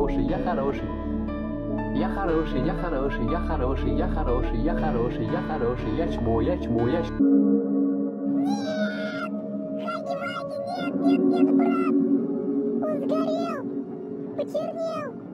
хороший, я хороший. Я хороший, я хороший, я хороший, я хороший, я хороший, я хороший, я чмо, я чмо, я чмо. Хаги-ваги, нет, брат! Он сгорел! Почернел!